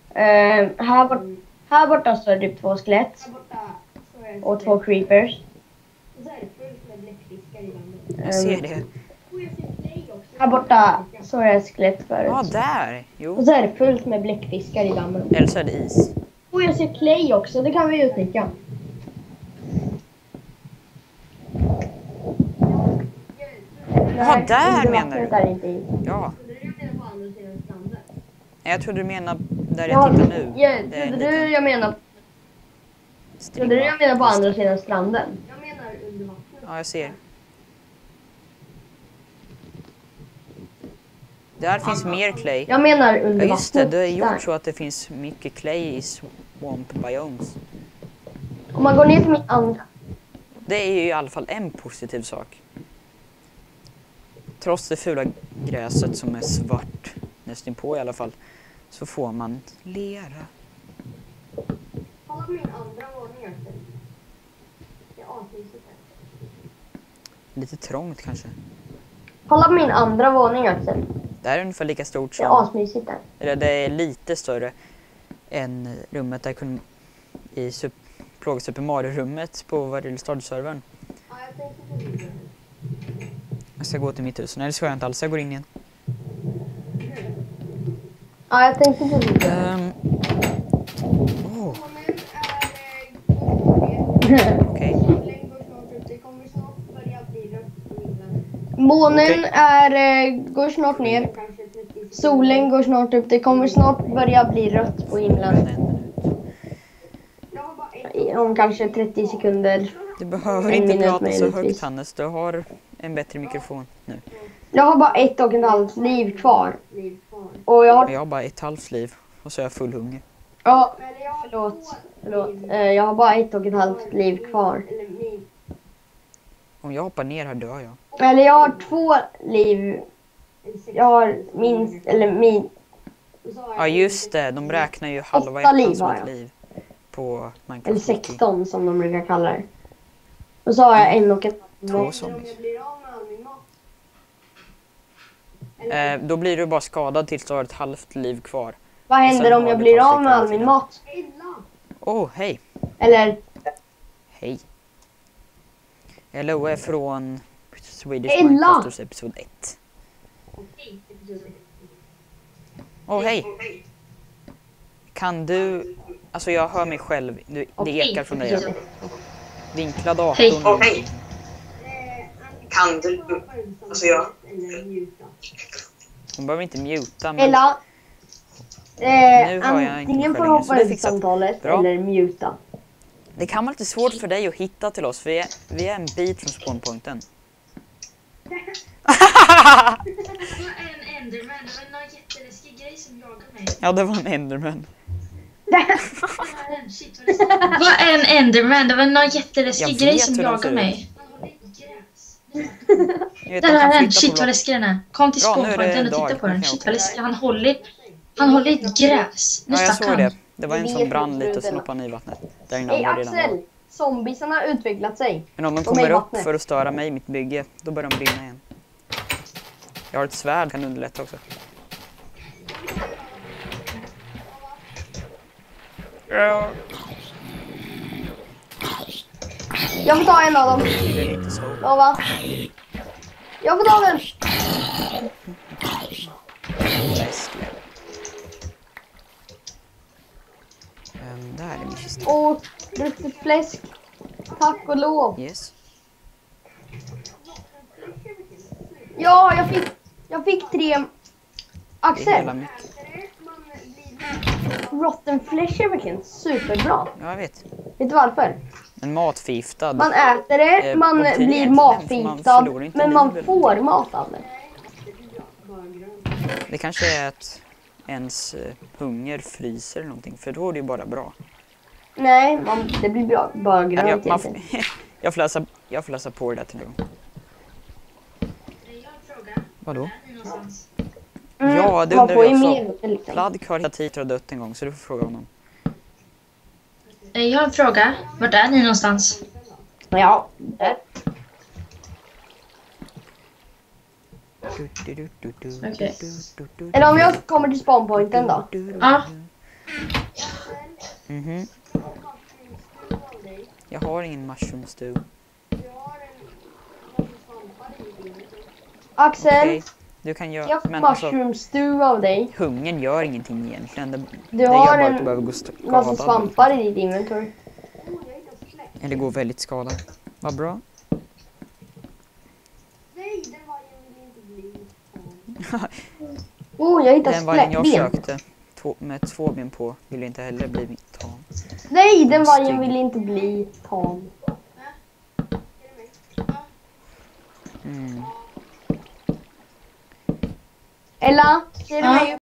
Här borta står det typ 2 skelett. Och 2 creepers. Jag ser det. Här borta så är det ett skelett förut. Ja, där. Jo. Och så är det fullt med bläckfiskar i dammen. Eller så är det is. Och jag ser clay också, det kan vi utnyttja. Ja, där menar du? Där inte i. Ja. Jag trodde du menade där jag tittar nu. Jag menar på andra sidan stranden. Ja, jag ser. Där finns mer clay. Jag menar under Ja, just det. vattnet. Det är gjort där. så att det finns mycket clay i swamp biomes. Om man går ner till min andra. Det är ju i alla fall en positiv sak. Trots det fula gräset som är svart, nästan på i alla fall, så får man lera. Kolla min andra våning. Det är asmysigt här. Lite trångt kanske. Kolla på min andra våning, Axel. Det här är ungefär lika stort Det är som... asmysigt där. Eller det är lite större än rummet där jag kunde... I Plåga Super Mario-rummet på Varylstad-servern. Ja, jag tänkte på det. Jag ska gå till mitt hus. Nej, det ska jag inte alls. Jag går in igen. Ja, jag tänkte på det. Okej. Månen går snart ner. Solen går snart upp. Det kommer snart börja bli rött på himlen. Om kanske 30 sekunder. Du behöver inte prata så högt, Hannes. Du har en bättre mikrofon nu. Jag har bara 1,5 liv kvar. Och jag har bara 1,5 liv. Och så är jag full hunger. Ja, förlåt. Jag har bara 1,5 liv kvar. Om jag hoppar ner här dör jag. Eller jag har 2 liv. Jag har minst, eller min. Ja, just det. De räknar ju halva 8 liv hjärtan som har ett jag. liv. På Minecraft. Eller 16 som de brukar kalla det. Och så har jag 2 zombies. Då blir du bara skadad tills du har ett halvt liv kvar. Vad händer om jag blir av med all min mat? Hej. Eller? Hej. Hello är från Swedish Ella! Minecrafters episod 1. Hej. Kan du... Alltså jag hör mig själv. Det ekar från dig. Vinkla datorn. Hej. Kan du... Alltså jag... Hon behöver inte muta. Men Ella? nu har jag inte Antingen får själv, så hoppa det ut fixat. samtalet Bra. eller muta. Det kan vara lite svårt för dig att hitta till oss. Vi är en bit från spawnpointen. Det var en enderman. Det var någon jätteläskig grej som jagade mig. Ja, det var en enderman. Shit, vad läskigt. Det var en enderman. Det var någon jätteläskig Jag grej vet som hur de jagade ser mig. Jag vet, Där de kan är den. flytta Shit på vad block. läskig den är. Kom till Bra, nu är det spawnpointen och dag. titta på den. Okej, Shit okej. vad läskig. Han håller i ett gräs. Nu Ja, jag stack såg han. det. Det var en som brann lite och så hoppade han i vattnet. Där innan Hej var redan Axel! var. Zombiesarna har utvecklat sig. Men om de De är i kommer upp vattnet. för att störa mig i mitt bygge, då börjar de brinna igen. Jag har ett svärd, kan underlätta också. Ja. Jag får ta en av dem. Det är inte så. Lova. Jag får ta den. Läskigt. Där är min kista. Och ruttet fläsk. Tack och lov. Yes. Ja, jag fick 3. Det är hela Axel, mycket. rotten flesh chicken. Superbra. Ja, jag vet. Vet du varför? En matförgiftad. Man äter det, man och till blir egentligen, matförgiftad, man förlorar inte men man livet. får mat av det. Det kanske är att ens hunger fryser eller någonting. För då är det ju bara bra. Nej, det blir bara grönt egentligen. Jag får läsa på det där till dem. Vadå? Ja, det undrar jag också. Liksom. Pladd har hit och dött en gång, så du får fråga honom. Jag har en fråga. Vart är ni någonstans? Ja, där. Okej. Eller om jag kommer till spawnpointen då. Ja. Mhm. Jag har ingen mushroom stew. Axel, Okej, du kan göra... jag får Men alltså, mushroom stew av dig. hungern gör ingenting egentligen. Det Du gör har bara att du behöver gå massa skadad. svampar i ditt inventory. Eller gå väldigt skadad. Vad bra. Oh, jag hittade Den vargen jag ben. sökte med 2 ben på ville inte heller bli tam. Nej, den vargen Stygg. vill inte bli tam. Mm. Ella, ser du Ja. mig?